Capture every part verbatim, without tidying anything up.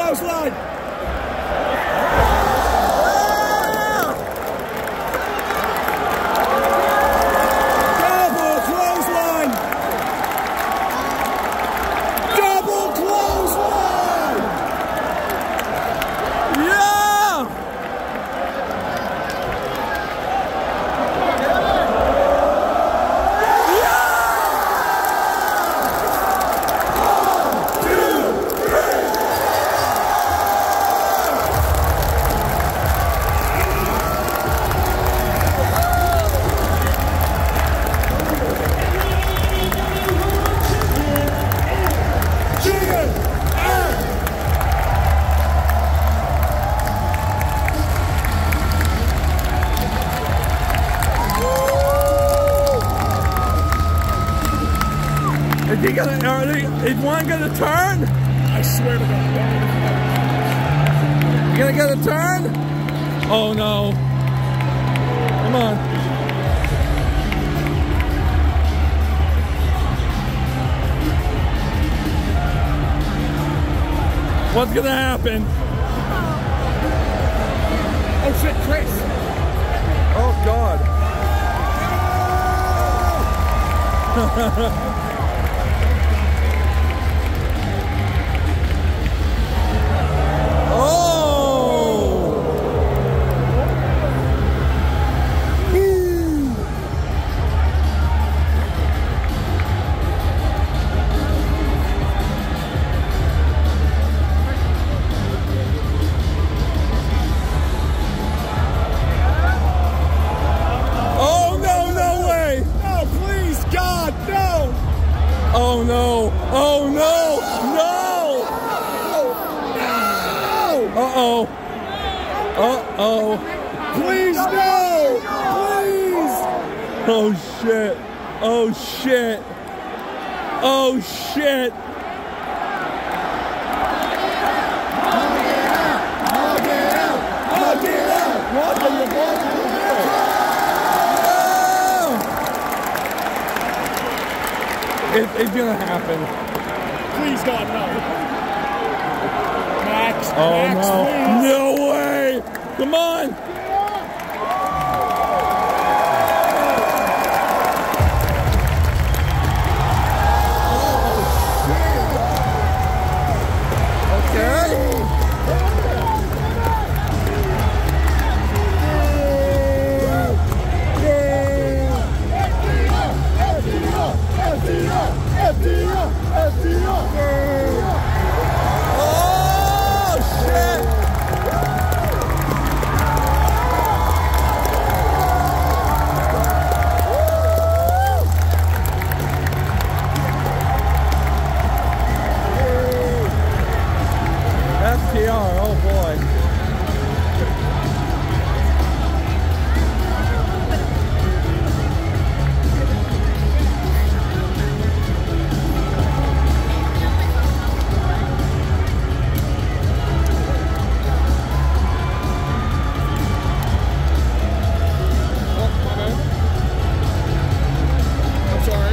clothesline! Double clothesline! Double clothesline! Yeah! Is he gonna, are they, is one gonna turn? I swear to God. You gonna get a turn? Oh no. Come on. What's gonna happen? Oh shit, Chris. Oh God. Oh no! Oh no! No! No! Uh-oh. Uh-oh. Please no! Please! Oh shit. Oh shit. Oh shit. What are you going to do? It, it's gonna happen. Please God, no. Max, Oh Max, no. please. No way! Come on! F T R, oh boy. I'm sorry.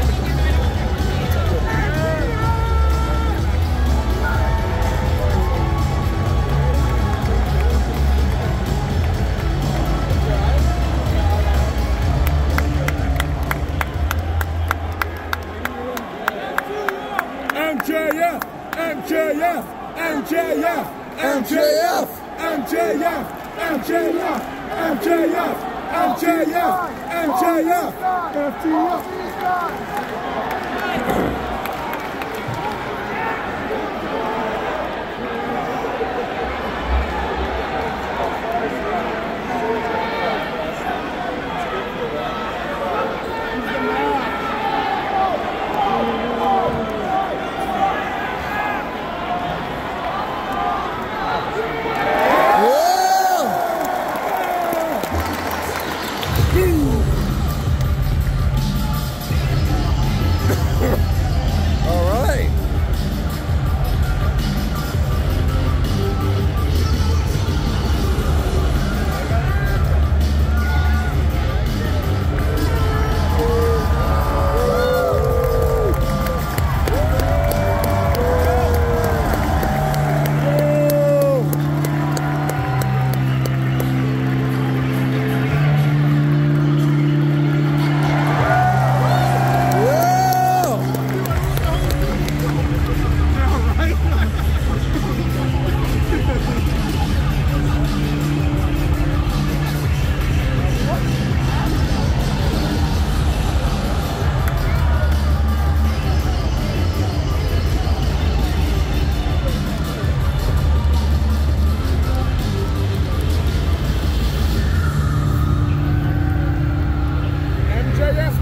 M J F, M J F, M J F, M J F! M J F, M J F, M J F, M J F, M J F, F T F.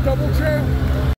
double champ.